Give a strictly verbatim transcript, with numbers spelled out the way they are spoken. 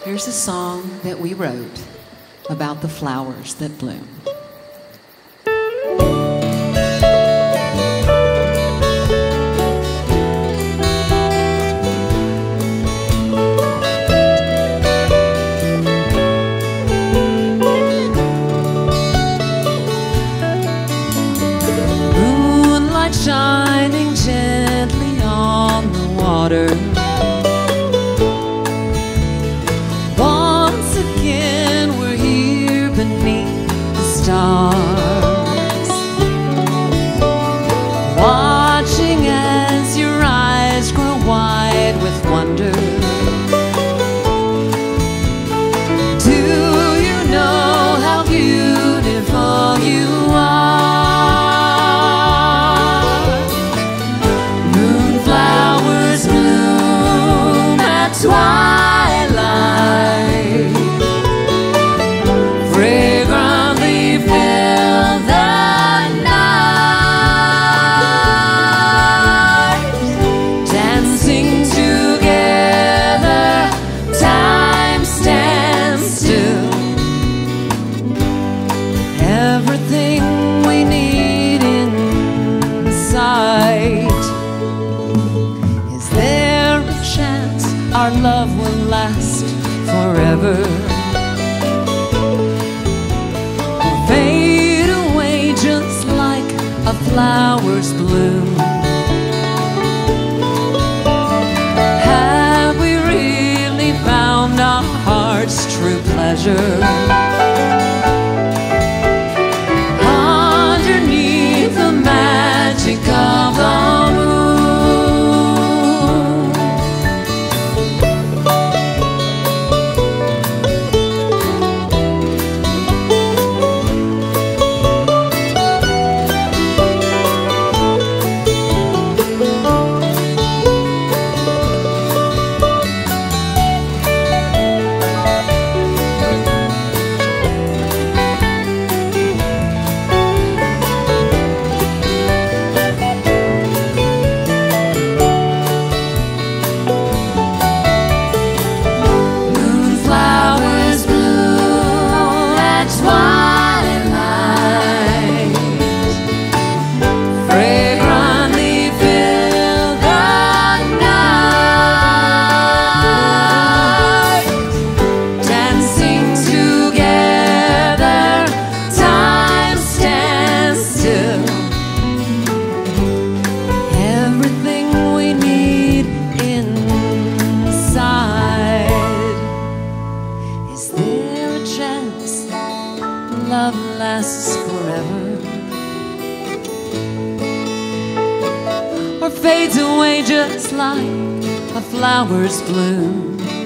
Here's a song that we wrote about the flowers that bloom. Moonlight shining gently on the water. Stars, watching as your eyes grow wide with wonder. Do you know how beautiful you are? Moonflowers bloom at twilight. Everything we need inside. Is there a chance our love will last forever, or fade away just like a flower's bloom? Have we really found our heart's true pleasure? Of the moon, love lasts forever, or fades away just like a flower's bloom?